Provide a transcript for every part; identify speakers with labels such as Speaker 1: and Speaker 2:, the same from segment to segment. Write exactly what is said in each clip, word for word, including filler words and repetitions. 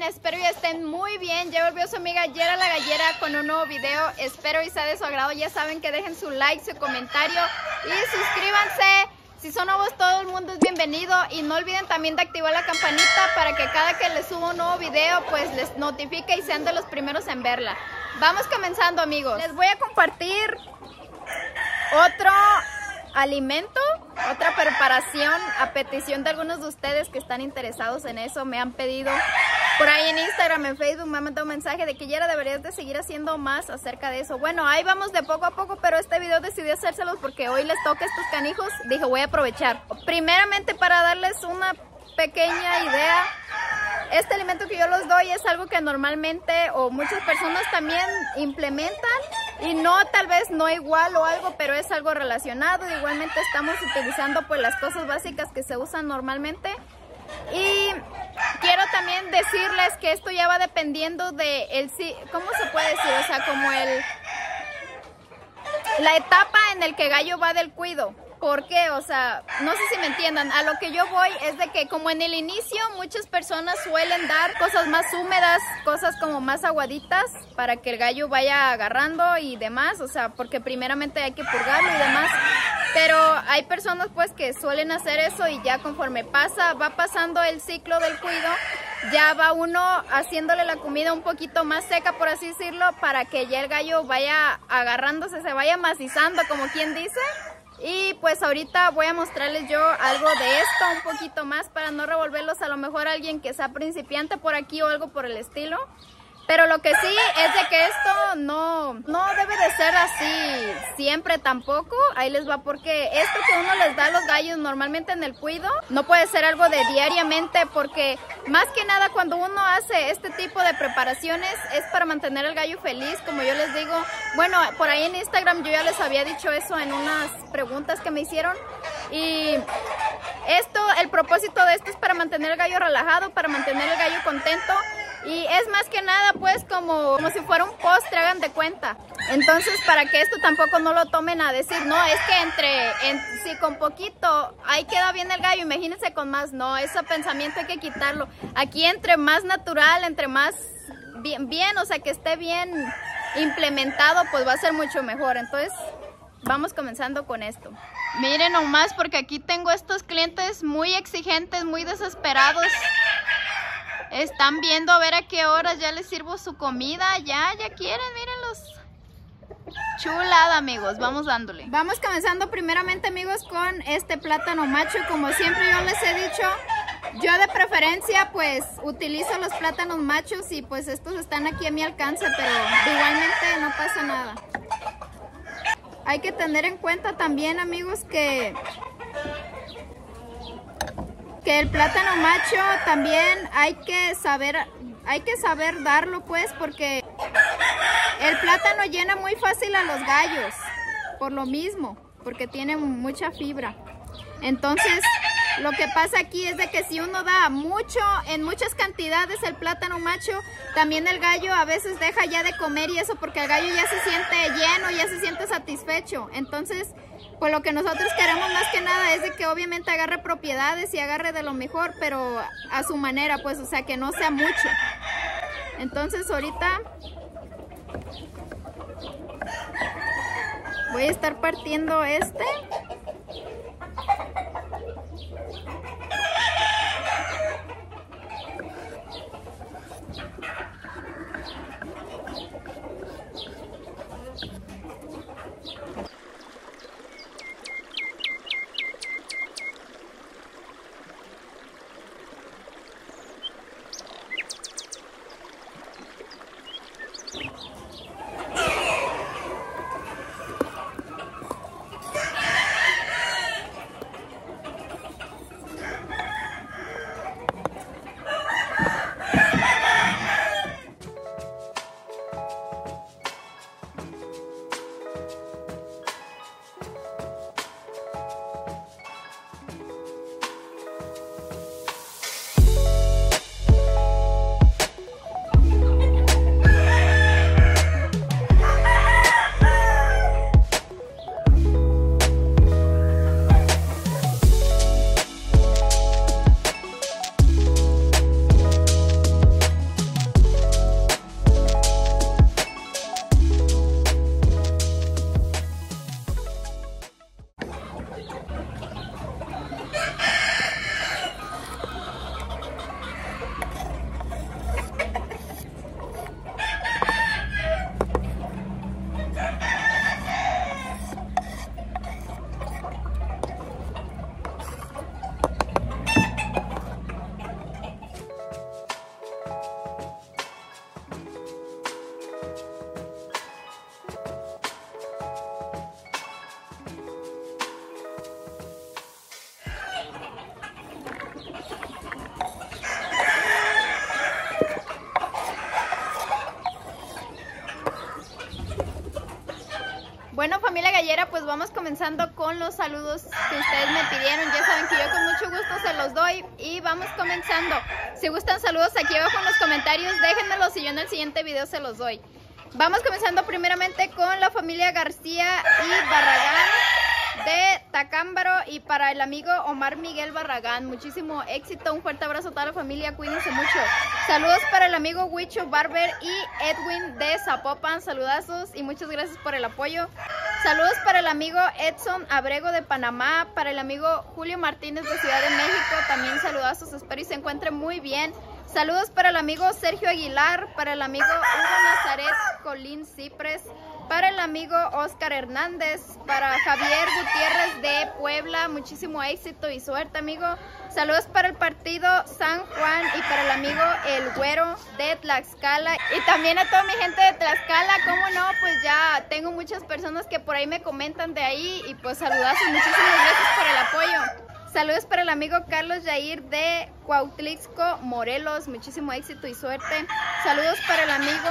Speaker 1: están? Espero y estén muy bien. Ya volvió su amiga Yera la Gallera con un nuevo video. Espero y sea de su agrado. Ya saben que dejen su like, su comentario y suscríbanse. Si son nuevos, todo el mundo es bienvenido. Y no olviden también de activar la campanita para que cada que les suba un nuevo video pues les notifique y sean de los primeros en verla. Vamos comenzando, amigos. Les voy a compartir otro alimento, otra preparación a petición de algunos de ustedes que están interesados en eso. Me han pedido por ahí en Instagram, en Facebook, me han mandado un mensaje de que Yera deberías de seguir haciendo más acerca de eso. Bueno, ahí vamos de poco a poco, pero este video decidí hacérselos porque hoy les toca a estos canijos. Dije, voy a aprovechar. Primeramente, para darles una pequeña idea, este alimento que yo les doy es algo que normalmente o muchas personas también implementan, y no, tal vez no igual o algo, pero es algo relacionado. Igualmente estamos utilizando pues las cosas básicas que se usan normalmente. Y quiero también decirles que esto ya va dependiendo de el, ¿cómo se puede decir? O sea, como el la etapa en el que gallo va del cuido. ¿Por qué? O sea, no sé si me entiendan. A lo que yo voy es de que como en el inicio muchas personas suelen dar cosas más húmedas, cosas como más aguaditas para que el gallo vaya agarrando y demás. O sea, porque primeramente hay que purgarlo y demás. Pero hay personas pues que suelen hacer eso y ya conforme pasa, va pasando el ciclo del cuido, ya va uno haciéndole la comida un poquito más seca, por así decirlo, para que ya el gallo vaya agarrándose, se vaya macizando, como quien dice. Y pues ahorita voy a mostrarles yo algo de esto, un poquito más, para no revolverlos a lo mejor a alguien que sea principiante por aquí o algo por el estilo. Pero lo que sí es de que esto no, no debe de ser así siempre tampoco. Ahí les va, porque esto que uno les da a los gallos normalmente en el cuido no puede ser algo de diariamente, porque más que nada cuando uno hace este tipo de preparaciones es para mantener al gallo feliz, como yo les digo. Bueno, por ahí en Instagram yo ya les había dicho eso en unas preguntas que me hicieron. Y esto, el propósito de esto es para mantener el gallo relajado, para mantener el gallo contento. Y es más que nada pues como, como si fuera un postre, hagan de cuenta. Entonces, para que esto tampoco no lo tomen a decir, no, es que entre, en, si con poquito ahí queda bien el gallo, imagínense con más. No, ese pensamiento hay que quitarlo. Aquí entre más natural, entre más bien, bien, o sea que esté bien implementado, pues va a ser mucho mejor. Entonces, vamos comenzando con esto. Miren nomás, porque aquí tengo estos clientes muy exigentes, muy desesperados. Están viendo a ver a qué horas ya les sirvo su comida. Ya, ya quieren, mírenlos. Chulada, amigos, vamos dándole. Vamos comenzando primeramente, amigos, con este plátano macho. Como siempre yo les he dicho, yo de preferencia pues utilizo los plátanos machos y pues estos están aquí a mi alcance, pero igualmente no pasa nada. Hay que tener en cuenta también, amigos, que... que el plátano macho también hay que saber hay que saber darlo pues, porque el plátano llena muy fácil a los gallos por lo mismo, porque tiene mucha fibra. Entonces lo que pasa aquí es de que si uno da mucho, en muchas cantidades el plátano macho, también el gallo a veces deja ya de comer y eso, porque el gallo ya se siente lleno, ya se siente satisfecho. Entonces pues lo que nosotros queremos más que nada es de que obviamente agarre propiedades y agarre de lo mejor, pero a su manera, pues, o sea, que no sea mucho. Entonces ahorita voy a estar partiendo este. vamos comenzando con los saludos que ustedes me pidieron. Ya saben que yo con mucho gusto se los doy y vamos comenzando. Si gustan saludos aquí abajo en los comentarios, déjenmelos y yo en el siguiente video se los doy. Vamos comenzando primeramente con la familia García y Barragán de Tacámbaro, y para el amigo Omar Miguel Barragán, muchísimo éxito, un fuerte abrazo a toda la familia, cuídense mucho. Saludos para el amigo Huicho Barber y Edwin de Zapopan, saludazos y muchas gracias por el apoyo. Saludos para el amigo Edson Abrego de Panamá, para el amigo Julio Martínez de Ciudad de México, también saludazos, espero y se encuentren muy bien. Saludos para el amigo Sergio Aguilar, para el amigo Hugo Nazaret Colín Cipres, para el amigo Oscar Hernández, para Javier Gutiérrez de Puebla, muchísimo éxito y suerte, amigo. Saludos para el partido San Juan y para el amigo El Güero de Tlaxcala. Y también a toda mi gente de Tlaxcala, cómo no, pues ya tengo muchas personas que por ahí me comentan de ahí y pues saludazos, muchísimas gracias por el apoyo. Saludos para el amigo Carlos Yair de Cuautlixco, Morelos, muchísimo éxito y suerte. Saludos para el amigo...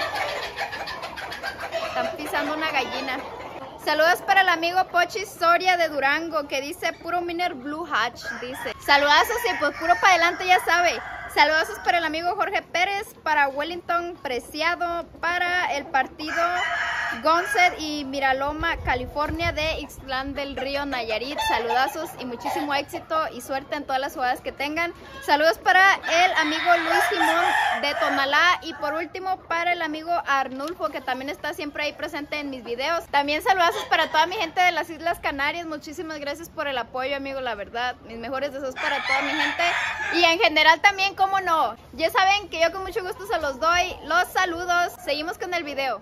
Speaker 1: Están pisando una gallina. Saludos para el amigo Pochi Soria de Durango, que dice puro Miner Blue Hatch, dice. Saludazos y pues puro para adelante, ya sabe. Saludazos para el amigo Jorge Pérez, para Wellington Preciado, para el partido Gonset y Miraloma, California de Ixtlán del Río, Nayarit. Saludazos y muchísimo éxito y suerte en todas las jugadas que tengan. Saludos para el amigo Luis Simón de Tonalá y por último para el amigo Arnulfo, que también está siempre ahí presente en mis videos. También saludazos para toda mi gente de las Islas Canarias. Muchísimas gracias por el apoyo, amigo, la verdad. Mis mejores deseos para toda mi gente y en general también, cómo no. Ya saben que yo con mucho gusto se los doy. Los saludos. Seguimos con el video.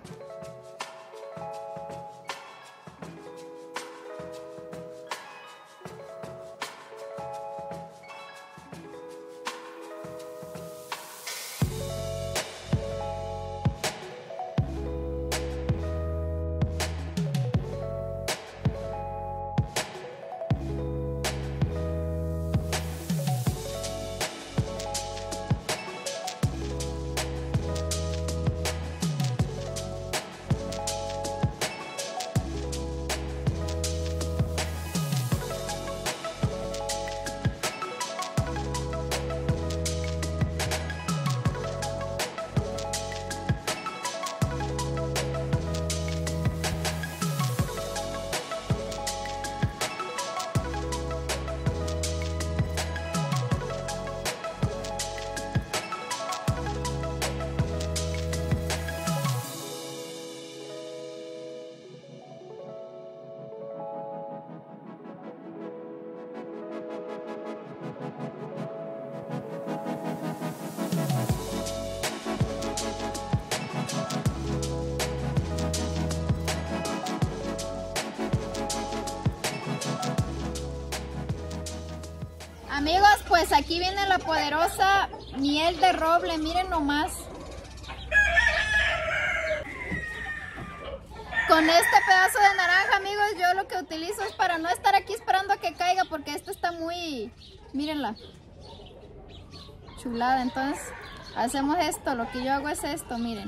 Speaker 1: Amigos, pues aquí viene la poderosa miel de roble, miren nomás. Con este pedazo de naranja, amigos, yo lo que utilizo es para no estar aquí esperando a que caiga, porque esta está muy, mírenla, chulada. Entonces hacemos esto, lo que yo hago es esto, miren.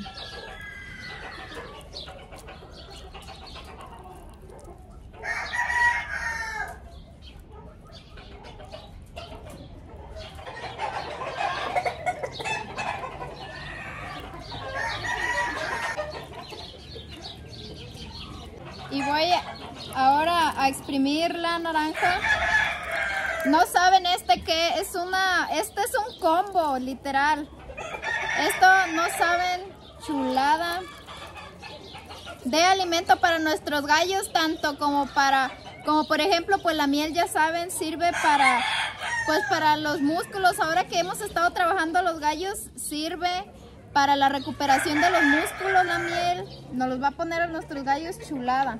Speaker 1: Y voy ahora a exprimir la naranja. No saben este que es una, este es un combo, literal. Esto no saben, chulada de alimento para nuestros gallos, tanto como para, como por ejemplo, pues la miel, ya saben, sirve para, pues para los músculos. Ahora que hemos estado trabajando los gallos, sirve para la recuperación de los músculos. La miel nos los va a poner a nuestros gallos chulada.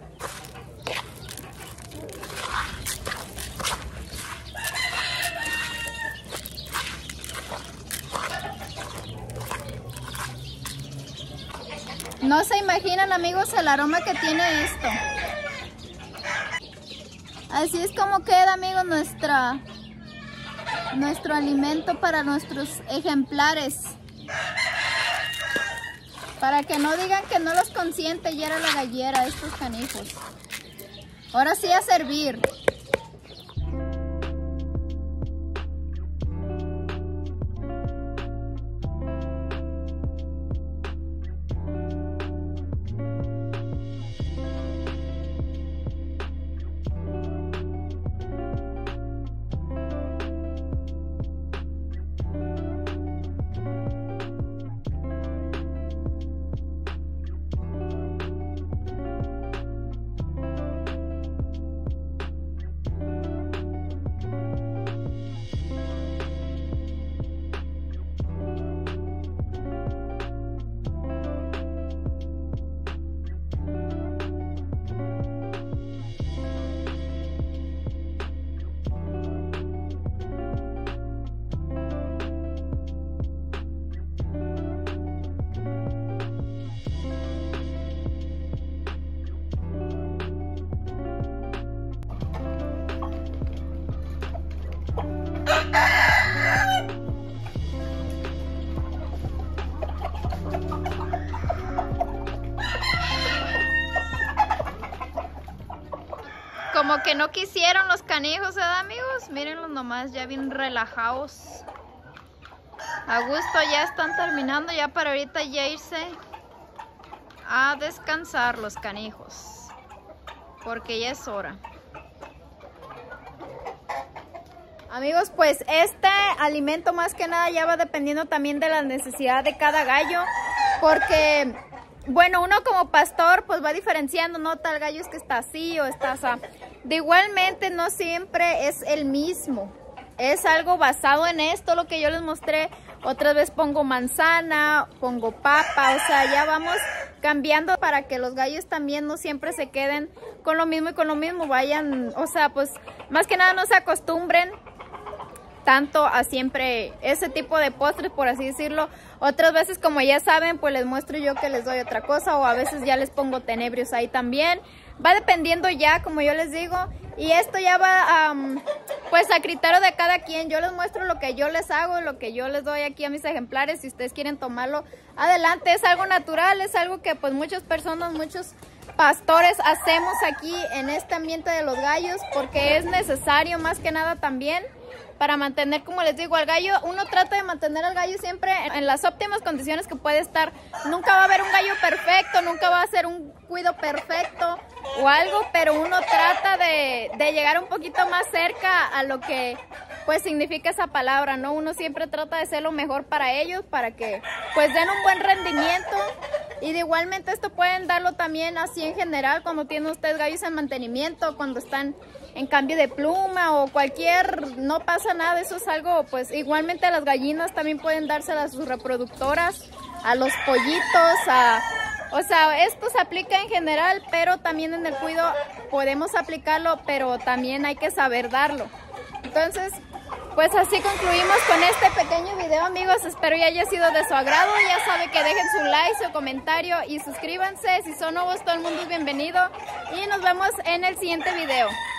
Speaker 1: No se imaginan, amigos, el aroma que tiene esto. Así es como queda, amigos, nuestra, nuestro alimento para nuestros ejemplares. Para que no digan que no los consiente y era la gallera estos canijos. Ahora sí a servir. Como que no quisieron los canijos, ¿verdad, amigos? Mírenlos nomás, ya bien relajados. A gusto, ya están terminando, ya para ahorita ya irse a descansar los canijos. Porque ya es hora. Amigos, pues este alimento más que nada ya va dependiendo también de la necesidad de cada gallo. Porque, bueno, uno como pastor pues va diferenciando, ¿no? Tal gallo es que está así o está así. De igualmente no siempre es el mismo. Es algo basado en esto, lo que yo les mostré. Otras veces pongo manzana, pongo papa, o sea, ya vamos cambiando para que los gallos también no siempre se queden con lo mismo y con lo mismo. Vayan, o sea, pues más que nada no se acostumbren tanto a siempre ese tipo de postres, por así decirlo. Otras veces, como ya saben, pues les muestro yo que les doy otra cosa, o a veces ya les pongo tenebrios ahí también. Va dependiendo ya, como yo les digo, y esto ya va um, pues a criterio de cada quien. Yo les muestro lo que yo les hago, lo que yo les doy aquí a mis ejemplares. Si ustedes quieren tomarlo, adelante. Es algo natural, es algo que pues muchas personas, muchos pastores hacemos aquí en este ambiente de los gallos, porque es necesario más que nada también para mantener, como les digo, al gallo. Uno trata de mantener al gallo siempre en las óptimas condiciones que puede estar. Nunca va a haber un gallo perfecto, nunca va a ser un cuido perfecto o algo, pero uno trata de, de llegar un poquito más cerca a lo que pues significa esa palabra, ¿no? Uno siempre trata de ser lo mejor para ellos, para que pues den un buen rendimiento. Y de igualmente esto pueden darlo también así en general cuando tienen ustedes gallos en mantenimiento, cuando están en cambio de pluma o cualquier, no pasa nada. Eso es algo, pues igualmente a las gallinas también pueden dárselas a sus reproductoras, a los pollitos, a, o sea, esto se aplica en general, pero también en el cuido podemos aplicarlo, pero también hay que saber darlo. Entonces, pues así concluimos con este pequeño video, amigos. Espero ya haya sido de su agrado. Ya saben que dejen su like, su comentario y suscríbanse. Si son nuevos, todo el mundo es bienvenido. Y nos vemos en el siguiente video.